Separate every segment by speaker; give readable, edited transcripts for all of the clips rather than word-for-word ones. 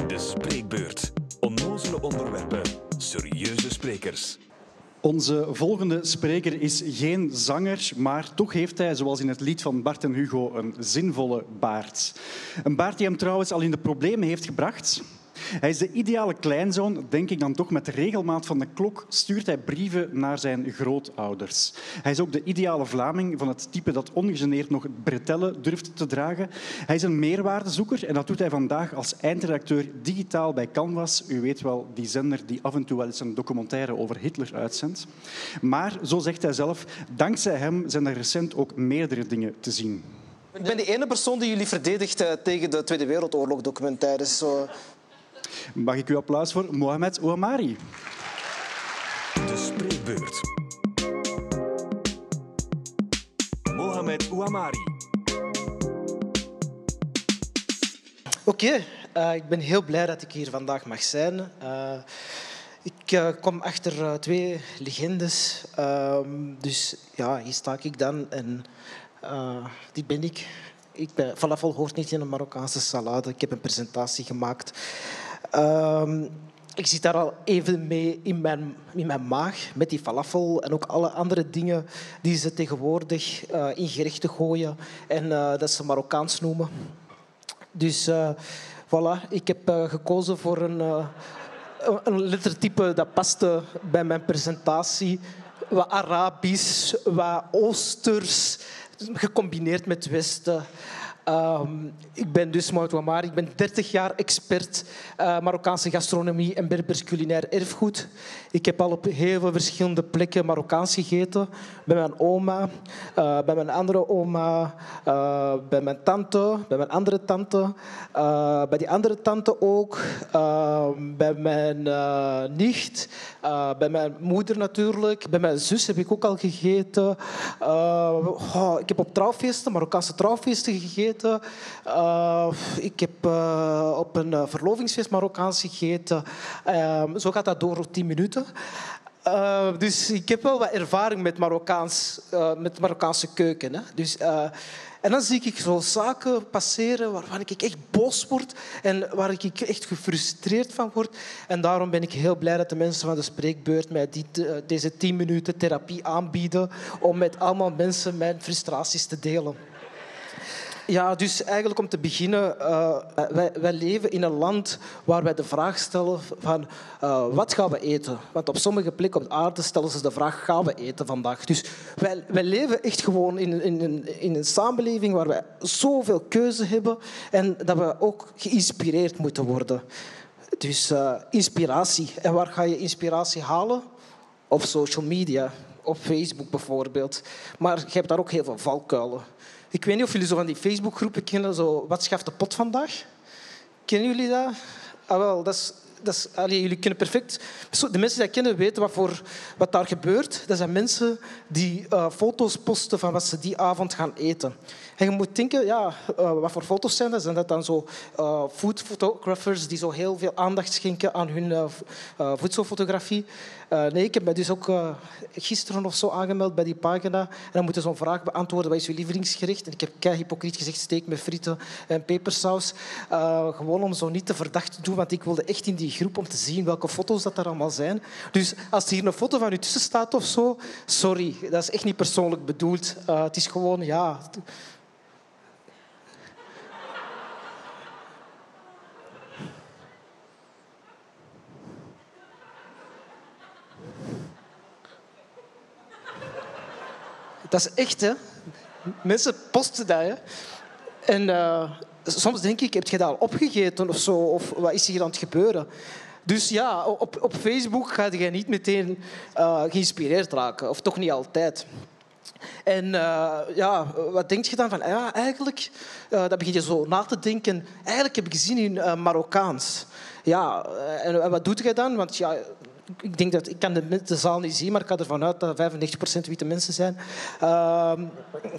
Speaker 1: De spreekbeurt. Onnozele onderwerpen, serieuze sprekers.
Speaker 2: Onze volgende spreker is geen zanger, maar toch heeft hij, zoals in het lied van Bart en Hugo, een zinvolle baard. Een baard die hem trouwens al in de problemen heeft gebracht. Hij is de ideale kleinzoon, denk ik dan toch. Met de regelmaat van de klok stuurt hij brieven naar zijn grootouders. Hij is ook de ideale Vlaming, van het type dat ongegeneerd nog bretellen durft te dragen. Hij is een meerwaardezoeker en dat doet hij vandaag als eindredacteur digitaal bij Canvas. U weet wel, die zender die af en toe wel eens een documentaire over Hitler uitzendt. Maar, zo zegt hij zelf, dankzij hem zijn er recent ook meerdere dingen te zien.
Speaker 3: Ik ben de ene persoon die jullie verdedigt tegen de Tweede Wereldoorlog documentaires.
Speaker 2: Mag ik uw applaus voor Mohamed Ouamari?
Speaker 1: De spreekbeurt. Mohamed Ouamari.
Speaker 3: Oké, ik ben heel blij dat ik hier vandaag mag zijn. Ik kom achter twee legendes. Dus ja, hier sta ik dan en die ben ik. Falafel hoort niet in een Marokkaanse salade. Ik heb een presentatie gemaakt. Ik zit daar al even mee in mijn maag, met die falafel en ook alle andere dingen die ze tegenwoordig in gerechten gooien en dat ze Marokkaans noemen. Dus voilà, ik heb gekozen voor een lettertype dat paste bij mijn presentatie. Wat Arabisch, wat Oosters, gecombineerd met Westen. Ik ben dus Mohamed Ouamari. Ik ben 30 jaar expert Marokkaanse gastronomie en Berbers culinair erfgoed. Ik heb al op heel veel verschillende plekken Marokkaans gegeten. Bij mijn oma, bij mijn andere oma, bij mijn tante, bij mijn andere tante, bij die andere tante ook, bij mijn nicht, bij mijn moeder natuurlijk, bij mijn zus heb ik ook al gegeten. Ik heb op trouwfeesten, Marokkaanse trouwfeesten gegeten. Ik heb op een verlovingsfeest Marokkaans gegeten. Zo gaat dat door 10 minuten. Dus ik heb wel wat ervaring met met Marokkaanse keuken. Hè. Dus, en dan zie ik zo zaken passeren waar ik echt boos word en waar ik echt gefrustreerd van word. En daarom ben ik heel blij dat de mensen van de spreekbeurt mij deze 10 minuten therapie aanbieden om met allemaal mensen mijn frustraties te delen. Ja, dus eigenlijk om te beginnen, wij leven in een land waar wij de vraag stellen van wat gaan we eten? Want op sommige plekken op de aarde stellen ze de vraag, gaan we eten vandaag? Dus wij leven echt gewoon in een samenleving waar wij zoveel keuze hebben en dat we ook geïnspireerd moeten worden. Dus inspiratie. En waar ga je inspiratie halen? Op social media, op Facebook bijvoorbeeld. Maar je hebt daar ook heel veel valkuilen. Ik weet niet of jullie zo van die Facebookgroepen kennen, zo wat schaft de pot vandaag? Kennen jullie dat? Ah, wel, jullie kennen perfect. De mensen die dat kennen weten wat daar gebeurt. Dat zijn mensen die foto's posten van wat ze die avond gaan eten. En je moet denken, ja, wat voor foto's zijn dat? Zijn dat dan zo food photographers die zo heel veel aandacht schenken aan hun voedselfotografie? Nee, ik heb me dus ook gisteren of zo aangemeld bij die pagina. En dan moeten ze zo'n vraag beantwoorden, wat is uw lievelingsgerecht? En ik heb keihypocriet gezegd, steak met frieten en pepersaus. Gewoon om zo niet te verdacht te doen, want ik wilde echt in die groep om te zien welke foto's dat er allemaal zijn. Dus als er hier een foto van u tussen staat of zo, sorry, dat is echt niet persoonlijk bedoeld. Het is gewoon, ja... Dat is echt, hè. Mensen posten dat, hè. En soms denk ik, heb je dat al opgegeten of zo? Of wat is hier aan het gebeuren? Dus ja, op Facebook ga je niet meteen geïnspireerd raken. Of toch niet altijd. En wat denk je dan van? Ja, eigenlijk, dan begin je zo na te denken. Eigenlijk heb ik zin in Marokkaans. Ja, en wat doe je dan? Want ja... Ik kan de zaal niet zien, maar ik ga ervan uit dat 95% witte mensen zijn.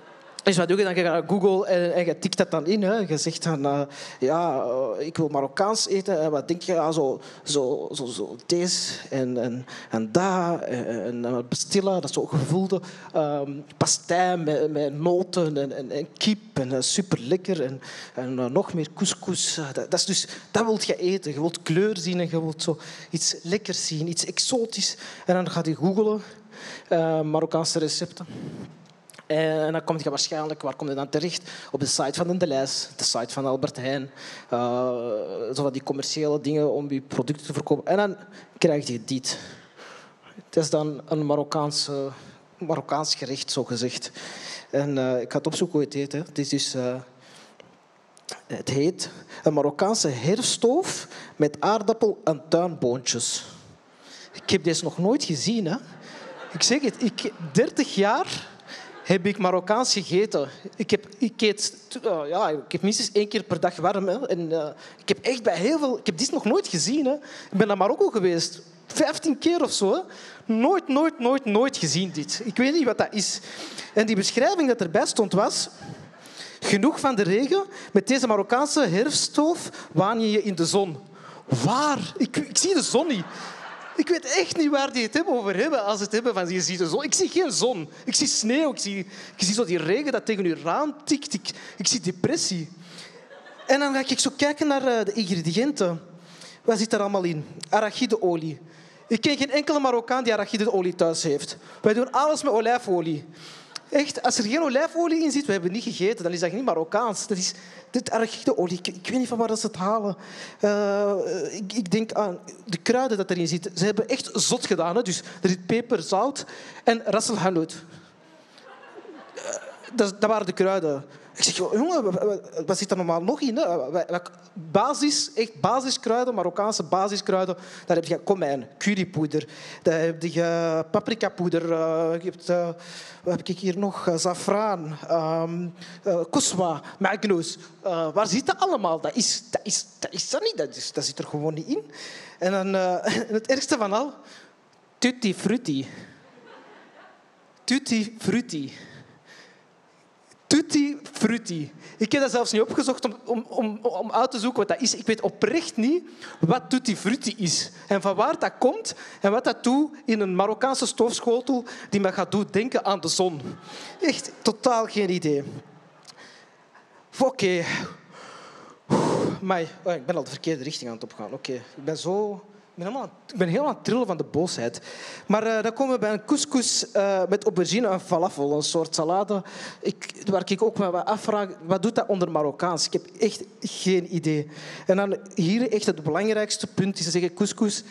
Speaker 3: Dus wat doe je dan? Je gaat naar Google en je tikt dat dan in. Hè. Je zegt dan, ik wil Marokkaans eten. En wat denk je? Ja, zo deze en dat. En bestilla, dat is zo gevulde pastei met noten en kip. En super lekker. En nog meer couscous. Dat wil je eten. Je wilt kleur zien en je wilt zo iets lekkers zien. Iets exotisch. En dan ga je googlen. Marokkaanse recepten. En dan kom je waarschijnlijk, waar kom je dan terecht? Op de site van de Deleuze, de site van Albert Heijn. Zo van die commerciële dingen om je producten te verkopen. En dan krijg je dit. Het is dan een Marokkaans gerecht, zo gezegd. En ik ga het opzoeken hoe het heet. Hè. Het is dus... het heet een Marokkaanse herfststoof met aardappel- en tuinboontjes. Ik heb deze nog nooit gezien. Hè. Ik zeg het, 30 jaar... heb ik Marokkaans gegeten. Ik heb minstens 1 keer per dag warm. Hè. En, ik heb echt bij heel veel... Ik heb dit nog nooit gezien. Hè. Ik ben naar Marokko geweest. 15 keer of zo. Hè. Nooit gezien dit. Ik weet niet wat dat is. En die beschrijving dat erbij stond was... Genoeg van de regen. Met deze Marokkaanse herfststoof waan je in de zon. Waar? Ik zie de zon niet. Ik weet echt niet waar die het over hebben. Als het hebben van je ziet de zon. Ik zie geen zon. Ik zie sneeuw. Ik zie zo die regen dat tegen je raam tikt. Ik zie depressie. En dan ga ik zo kijken naar de ingrediënten. Wat zit er allemaal in? Arachideolie. Ik ken geen enkele Marokkaan die arachideolie thuis heeft. Wij doen alles met olijfolie. Echt, als er geen olijfolie in zit, we hebben niet gegeten, dan is dat niet Marokkaans. Dat is dit arachideolie. Ik weet niet van waar ze het halen. Ik denk aan de kruiden dat erin zitten. Ze hebben echt zot gedaan. Hè? Dus er zit peper, zout en ras el hanout. Dat waren de kruiden. Ik zeg, jongen, wat zit er normaal nog in? Hè? Echt basiskruiden, Marokkaanse basiskruiden. Daar heb je komijn, currypoeder. Daar heb je paprikapoeder. Wat heb ik hier nog? Zafraan, kuswa, magnus. Waar zit dat allemaal? Dat is dat niet. Dat zit er gewoon niet in. En dan het ergste van al, tutti frutti. Tutti frutti. Tutti frutti. Ik heb dat zelfs niet opgezocht om uit te zoeken wat dat is. Ik weet oprecht niet wat tutti frutti is. En van waar dat komt en wat dat doet in een Marokkaanse stoofschotel die me gaat doen denken aan de zon. Echt totaal geen idee. Oké. Ik ben al de verkeerde richting aan het opgaan. Oké. Ik ben helemaal aan het trillen van de boosheid. Maar dan komen we bij een couscous met aubergine en falafel. Een soort salade. Waar ik ook me wat afvraag, wat doet dat onder Marokkaans? Ik heb echt geen idee. En dan hier echt het belangrijkste punt is te zeggen couscous.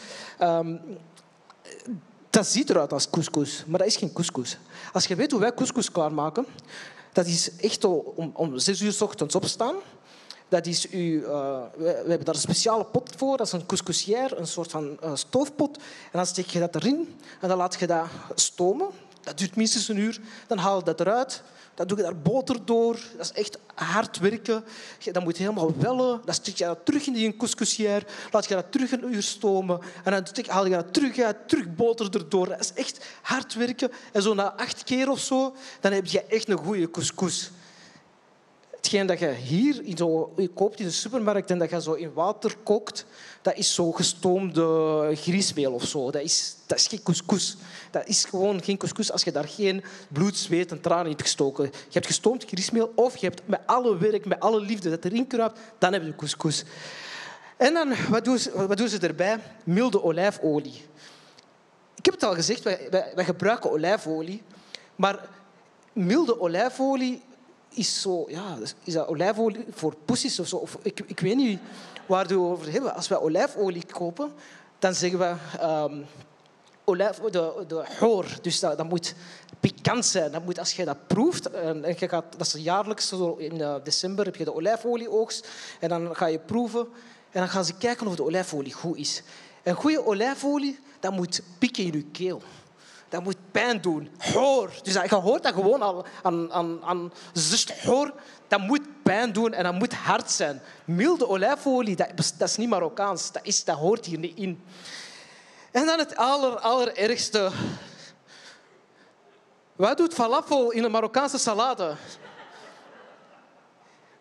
Speaker 3: Dat ziet eruit als couscous, maar dat is geen couscous. Als je weet hoe wij couscous klaarmaken, dat is echt om 6 uur 's ochtends opstaan. Dat is we hebben daar een speciale pot voor. Dat is een couscousière, een soort van stoofpot. En dan steek je dat erin en dan laat je dat stomen. Dat duurt minstens 1 uur. Dan haal je dat eruit. Dan doe je daar boter door. Dat is echt hard werken. Dat moet helemaal wellen. Dan steek je dat terug in die couscousière. Laat je dat terug 1 uur stomen. En dan haal je dat terug uit. Terug boter erdoor. Dat is echt hard werken. En zo na 8 keer of zo, dan heb je echt een goede couscous. Hetgeen dat je hier je koopt in de supermarkt en dat je zo in water kookt, dat is zo gestoomde griesmeel of zo. Dat is geen couscous. Dat is gewoon geen couscous als je daar geen bloed, zweet en tranen in hebt gestoken. Je hebt gestoomd griesmeel of je hebt met alle werk, met alle liefde dat erin kruipt, dan heb je couscous. En dan, wat doen ze erbij? Milde olijfolie. Ik heb het al gezegd, wij gebruiken olijfolie, maar milde olijfolie is zo, is dat olijfolie voor poesies of zo? Of, ik weet niet waar we het over hebben. Als wij olijfolie kopen, dan zeggen we de hoor. Dus dat moet pikant zijn. Dat moet, als je dat proeft, dat is jaarlijks, in december heb je de olijfolieoogst. En dan ga je proeven en dan gaan ze kijken of de olijfolie goed is. En goede olijfolie, dat moet pikken in je keel. Dat moet pijn doen. Hoor. Dus je hoort dat gewoon al aan zucht. Hoor. Dat moet pijn doen en dat moet hard zijn. Milde olijfolie, dat is niet Marokkaans. Dat hoort hier niet in. En dan het allerergste. Wat doet falafel in een Marokkaanse salade?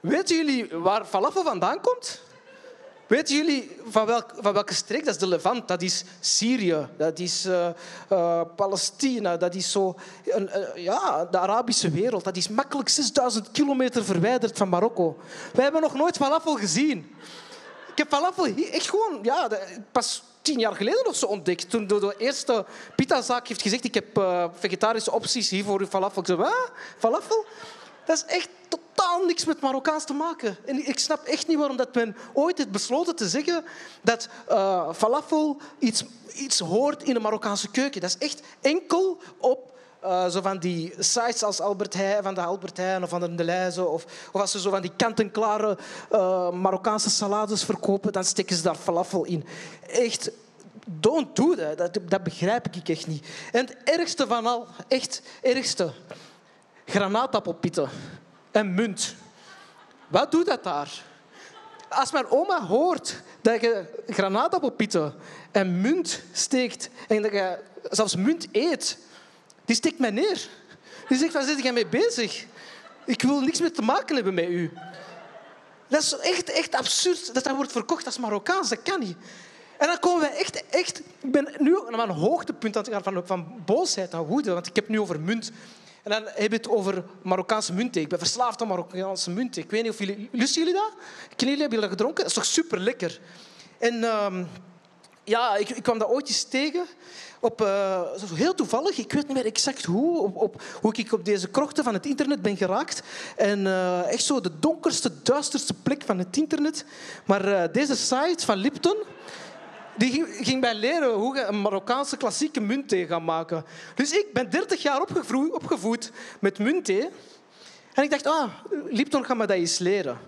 Speaker 3: Weten jullie waar falafel vandaan komt? Weten jullie van welke streek? Dat is de Levant, dat is Syrië, dat is Palestina, dat is zo, de Arabische wereld. Dat is makkelijk 6000 kilometer verwijderd van Marokko. Wij hebben nog nooit falafel gezien. Ik heb falafel echt gewoon pas 10 jaar geleden of zo ontdekt. Toen de eerste pitazaak heeft gezegd, ik heb vegetarische opties hier voor uw falafel. Ik zei, wat? Falafel? Dat is echt totaal niks met Marokkaans te maken. En ik snap echt niet waarom dat men ooit heeft besloten te zeggen dat falafel iets hoort in de Marokkaanse keuken. Dat is echt enkel op zo van die sites als van de Albert Heijn of van de Delhaize, of als ze zo van die kant-en-klare Marokkaanse salades verkopen, dan steken ze daar falafel in. Echt, don't do that. Dat begrijp ik echt niet. En het ergste van al, echt ergste, granaatappelpitten en munt. Wat doet dat daar? Als mijn oma hoort dat je granaatappelpitten en munt steekt en dat je zelfs munt eet, die steekt mij neer. Die zegt, waar zit jij mee bezig? Ik wil niks meer te maken hebben met u. Dat is echt absurd dat wordt verkocht als Marokkaans. Dat kan niet. En dan komen wij echt... Ik ben nu aan een hoogtepunt aan het gaan van boosheid naar woede, want ik heb het nu over munt. En dan heb je het over Marokkaanse muntthee. Ik ben verslaafd aan Marokkaanse muntthee. Ik weet niet of jullie... Lusten jullie dat? Kennen jullie, hebben jullie dat gedronken? Dat is toch super lekker. En ik kwam dat ooit eens tegen. Heel toevallig, ik weet niet meer exact hoe ik op deze krochten van het internet ben geraakt. En echt zo de donkerste, duisterste plek van het internet. Maar deze site van Lipton, die ging mij leren hoe je een Marokkaanse klassieke muntthee gaat maken. Dus ik ben 30 jaar opgevoed met muntthee. En ik dacht, Lipton gaat me dat eens leren.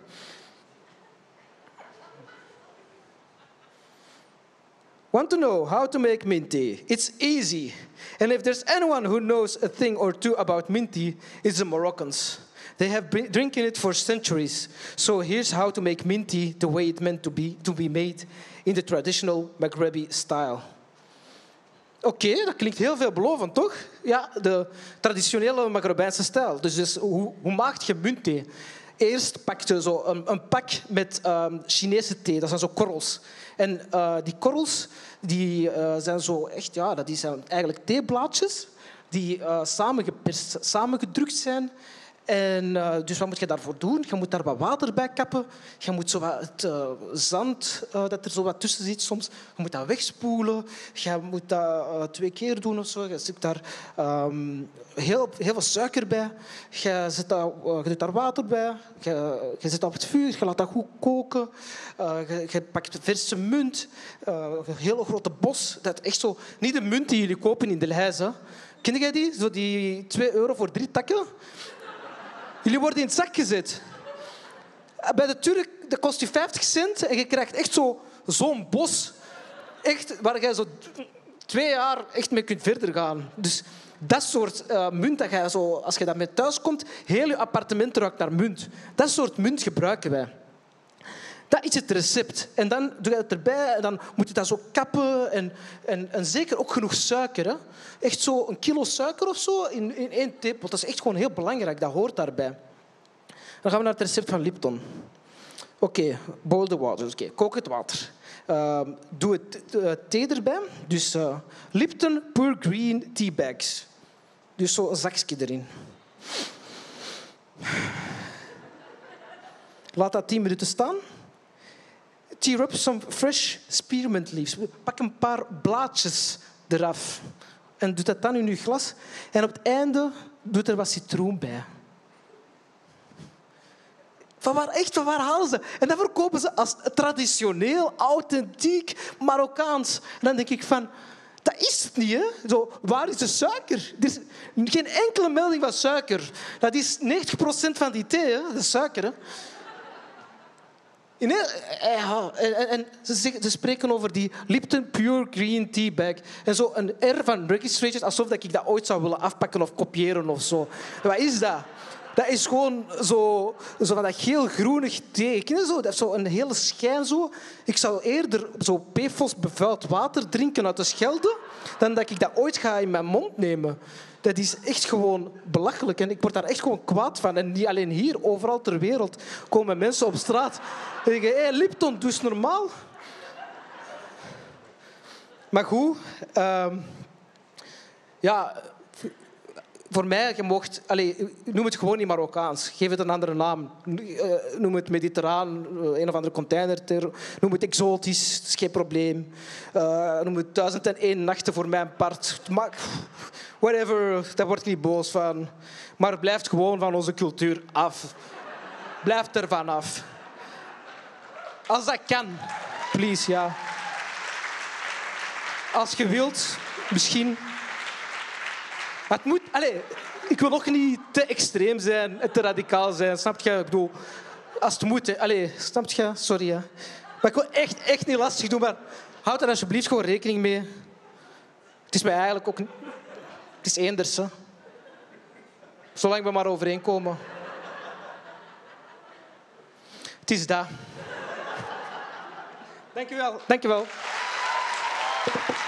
Speaker 3: Want to know how to make mint tea? It's easy. And if there's anyone who knows a thing or two about mint tea, it's the Moroccans. They have been drinking it for centuries. So here's how to make mint tea the way it's meant to be made in the traditional Maghrebi style. Oké, dat klinkt heel veelbelovend, toch? Ja, de traditionele Maghrebijnse stijl. Dus hoe maak je muntthee? Eerst pak je zo een pak met Chinese thee. Dat zijn zo korrels. En die korrels die zijn zo echt, dat zijn eigenlijk theeblaadjes die samengeperst, samengedrukt zijn. En dus wat moet je daarvoor doen? Je moet daar wat water bij kappen. Je moet zo wat het zand dat er zo wat tussen zit soms, je moet dat wegspoelen. Je moet dat 2 keer doen of zo. Je zet daar heel veel suiker bij. Je doet daar water bij. Je zet dat op het vuur. Je laat dat goed koken. Je pakt verse munt. Een hele grote bos. Dat echt zo, niet de munt die jullie kopen in Delhaize. Ken jij die? Zo die €2 voor 3 takken. Jullie worden in het zak gezet. Bij de Turk dat kost je 50 cent en je krijgt echt zo'n bos. Echt, waar je zo 2 jaar echt mee kunt verder gaan. Dus dat soort munt, dat je zo, als je daarmee thuis komt, heel je appartement ruikt naar munt. Dat soort munt gebruiken wij. Dat is het recept. En dan doe je het erbij en dan moet je dat zo kappen. En zeker ook genoeg suiker. Hè? Echt zo 1 kilo suiker of zo in 1 theepot. Dat is echt gewoon heel belangrijk. Dat hoort daarbij. Dan gaan we naar het recept van Lipton. Oké, boil the water. Oké, kook het water. Doe het thee erbij. Dus Lipton Pure Green Tea Bags. Dus zo een zakje erin. Laat dat 10 minuten staan. Tear up some fresh spearmint leaves. Pak een paar blaadjes eraf. En doe dat dan in je glas. En op het einde doe er wat citroen bij. Van waar halen ze? En dat verkopen ze als traditioneel, authentiek Marokkaans. En dan denk ik van, dat is het niet, hè? Zo, waar is de suiker? Er is geen enkele melding van suiker. Dat is 90% van die thee, hè? De suiker, hè? En ze spreken over die Lipton Pure Green Tea Bag. En zo een R van registration, alsof ik dat ooit zou willen afpakken of kopiëren of zo. Wat is dat? Dat is gewoon zo van dat geel-groenig thee. Ken je zo? Dat heeft zo een hele schijn. Zo. Ik zou eerder zo PFOS bevuild water drinken uit de Schelde dan dat ik dat ooit ga in mijn mond nemen. Dat is echt gewoon belachelijk. En ik word daar echt gewoon kwaad van. En niet alleen hier, overal ter wereld komen mensen op straat en zeggen: hey, Lipton, doe eens normaal. Maar goed, ja, voor mij, noem het gewoon niet Marokkaans. Geef het een andere naam. Noem het mediterraan, een of andere container. Noem het exotisch, dat is geen probleem. Noem het 1001 nachten voor mijn part. Whatever, daar word ik niet boos van. Maar het blijft gewoon van onze cultuur af. Blijf er vanaf. Als dat kan, please, ja. Als je wilt, misschien. Het moet, ik wil ook niet te extreem zijn en te radicaal zijn. Snap je? Ik bedoel, als het moet. Snap je? Sorry. Hè. Maar ik wil echt niet lastig doen. Maar houd er alsjeblieft gewoon rekening mee. Het is mij eigenlijk ook... Het is eenders. Hè. Zolang we maar overeenkomen. Het is dat. Dank je wel.